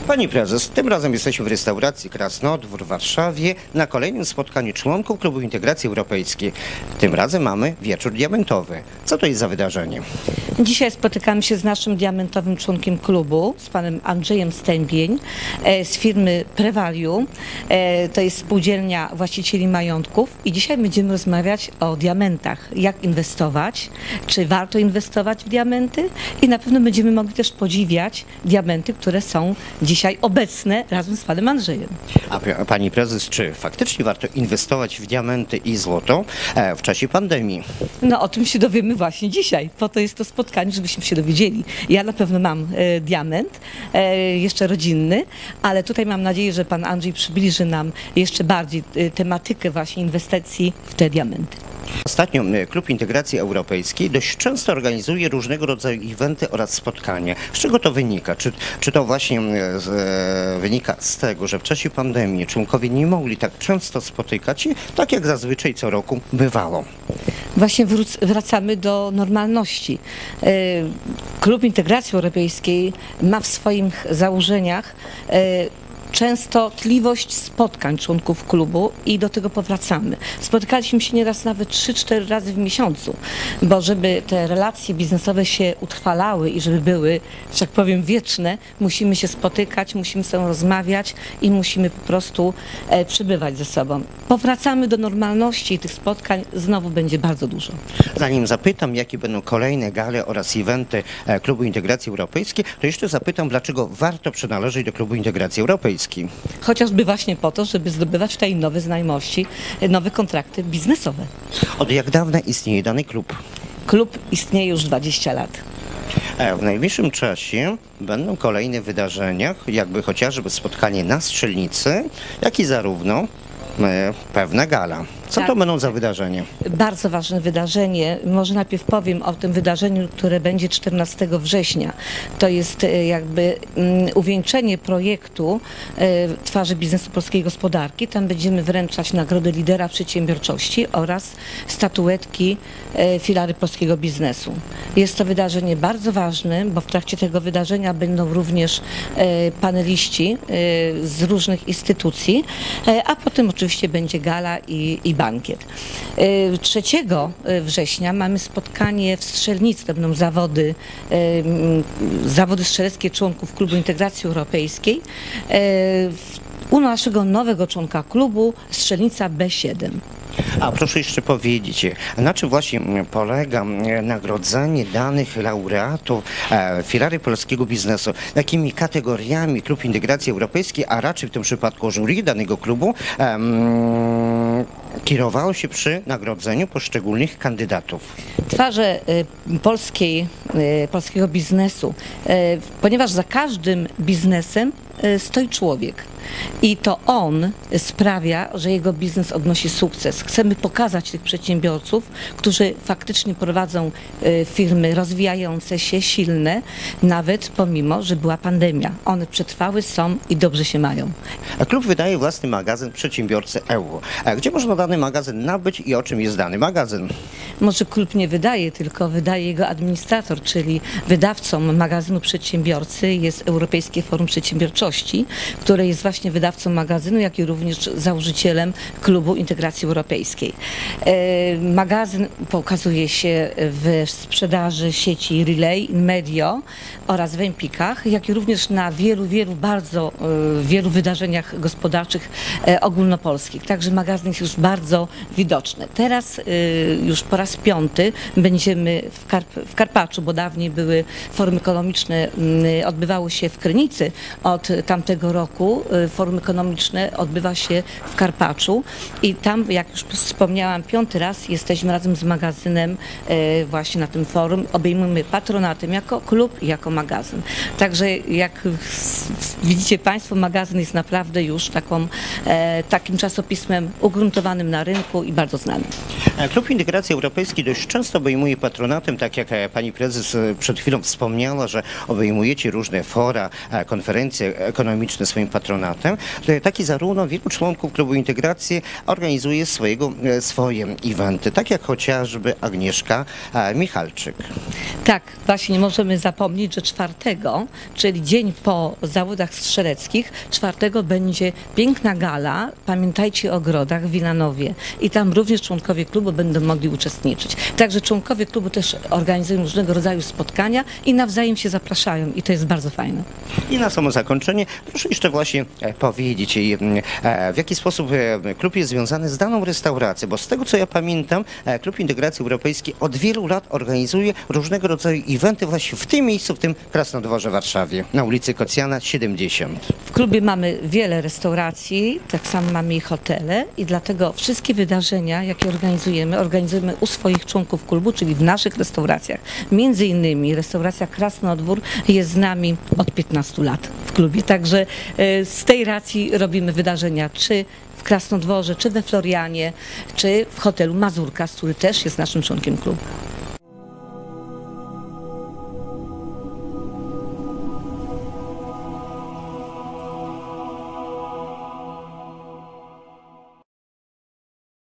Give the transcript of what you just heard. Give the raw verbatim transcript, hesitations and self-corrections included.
Pani prezes, tym razem jesteśmy w restauracji Krasnodwór w Warszawie na kolejnym spotkaniu członków Klubu Integracji Europejskiej. Tym razem mamy wieczór diamentowy. Co to jest za wydarzenie? Dzisiaj spotykamy się z naszym diamentowym członkiem klubu, z panem Andrzejem Stępień z firmy Prevalue. To jest spółdzielnia właścicieli majątków i dzisiaj będziemy rozmawiać o diamentach. Jak inwestować, czy warto inwestować w diamenty i na pewno będziemy mogli też podziwiać diamenty, które są dzisiaj obecne razem z panem Andrzejem. A pani prezes, czy faktycznie warto inwestować w diamenty i złoto w czasie pandemii? No o tym się dowiemy właśnie dzisiaj. Po to jest to spotkanie, żebyśmy się dowiedzieli. Ja na pewno mam e, diament, e, jeszcze rodzinny, ale tutaj mam nadzieję, że pan Andrzej przybliży nam jeszcze bardziej e, tematykę właśnie inwestycji w te diamenty. Ostatnio Klub Integracji Europejskiej dość często organizuje różnego rodzaju eventy oraz spotkania. Z czego to wynika? Czy, czy to właśnie z, e, wynika z tego, że w czasie pandemii członkowie nie mogli tak często spotykać się, tak jak zazwyczaj co roku bywało? Właśnie wróc, wracamy do normalności. E, Klub Integracji Europejskiej ma w swoich założeniach e, częstotliwość spotkań członków klubu i do tego powracamy. Spotykaliśmy się nieraz nawet trzy cztery razy w miesiącu, bo żeby te relacje biznesowe się utrwalały i żeby były, że tak powiem, wieczne, musimy się spotykać, musimy ze sobą rozmawiać i musimy po prostu e, przybywać ze sobą. Powracamy do normalności i tych spotkań znowu będzie bardzo dużo. Zanim zapytam, jakie będą kolejne gale oraz eventy Klubu Integracji Europejskiej, to jeszcze zapytam, dlaczego warto przynależeć do Klubu Integracji Europejskiej. Chociażby właśnie po to, żeby zdobywać tutaj nowe znajomości, nowe kontrakty biznesowe. Od jak dawna istnieje dany klub? Klub istnieje już dwadzieścia lat. W najbliższym czasie będą kolejne wydarzenia, jakby chociażby spotkanie na strzelnicy, jak i zarówno pewna gala. Co Tak. to będą za wydarzenia? Bardzo ważne wydarzenie. Może najpierw powiem o tym wydarzeniu, które będzie czternastego września. To jest jakby um, uwieńczenie projektu e, Twarzy biznesu polskiej gospodarki. Tam będziemy wręczać nagrody lidera przedsiębiorczości oraz statuetki e, filary polskiego biznesu. Jest to wydarzenie bardzo ważne, bo w trakcie tego wydarzenia będą również e, paneliści e, z różnych instytucji, e, a potem oczywiście będzie gala i, i bankiet. trzeciego września mamy spotkanie w strzelnicy, to będą zawody, zawody strzeleckie członków Klubu Integracji Europejskiej. U naszego nowego członka klubu strzelnica B siedem. A proszę jeszcze powiedzieć, na czym właśnie polega nagrodzenie danych laureatów e, filary polskiego biznesu? Jakimi kategoriami Klub Integracji Europejskiej, a raczej w tym przypadku jury danego klubu, e, kierowało się przy nagrodzeniu poszczególnych kandydatów? Twarze y, polskiej, y, polskiego biznesu, y, ponieważ za każdym biznesem y, stoi człowiek. I to on sprawia, że jego biznes odnosi sukces. Chcemy pokazać tych przedsiębiorców, którzy faktycznie prowadzą y, firmy rozwijające się, silne, nawet pomimo, że była pandemia. One przetrwały, są i dobrze się mają. A klub wydaje własny magazyn Przedsiębiorcy Euro. A gdzie można dany magazyn nabyć i o czym jest dany magazyn? Może klub nie wydaje, tylko wydaje jego administrator, czyli wydawcą magazynu Przedsiębiorcy jest Europejskie Forum Przedsiębiorczości, które jest właśnie wydawcą magazynu, jak i również założycielem Klubu Integracji Europejskiej. E, magazyn pokazuje się w sprzedaży sieci Relay, Medio oraz w Empikach, jak i również na wielu, wielu bardzo e, wielu wydarzeniach gospodarczych e, ogólnopolskich. Także magazyn jest już bardzo widoczny. Teraz e, już po raz piąty będziemy w, Karp w Karpaczu, bo dawniej były forum ekonomiczne, m, odbywały się w Krynicy. Od tamtego roku e, forum ekonomiczne odbywa się w Karpaczu i tam, jak już wspomniałam, piąty raz jesteśmy razem z magazynem e, właśnie na tym forum. Obejmujemy patronatem jako klub i jako magazyn. Także jak widzicie Państwo, magazyn jest naprawdę już taką, e, takim czasopismem ugruntowanym na rynku i bardzo znanym. Klub Integracji Europejskiej dość często obejmuje patronatem, tak jak pani prezes przed chwilą wspomniała, że obejmujecie różne fora, konferencje ekonomiczne swoim patronatem. Taki zarówno wielu członków Klubu Integracji organizuje swojego, swoje eventy, tak jak chociażby Agnieszka Michalczyk. Tak, właśnie nie możemy zapomnieć, że czwartego, czyli dzień po zawodach strzeleckich, czwartego będzie piękna gala, pamiętajcie o ogrodach w Wilanowie i tam również członkowie klubu będą mogli uczestniczyć. Także członkowie klubu też organizują różnego rodzaju spotkania i nawzajem się zapraszają i to jest bardzo fajne. I na samo zakończenie proszę jeszcze właśnie e, powiedzieć, e, w jaki sposób e, klub jest związany z daną restauracją, bo z tego co ja pamiętam, e, Klub Integracji Europejskiej od wielu lat organizuje różnego rodzaju eventy właśnie w tym miejscu, w tym Krasnodworze w Warszawie, na ulicy Kocjana siedemdziesiąt. W klubie mamy wiele restauracji, tak samo mamy i hotele i dlatego wszystkie wydarzenia, jakie organizujemy, organizujemy u swoich członków klubu, czyli w naszych restauracjach. Między innymi restauracja Krasnodwór jest z nami od piętnastu lat w klubie, także e, z tej racji robimy wydarzenia, czy w Krasnodworze, czy we Florianie, czy w hotelu Mazurka, który też jest naszym członkiem klubu.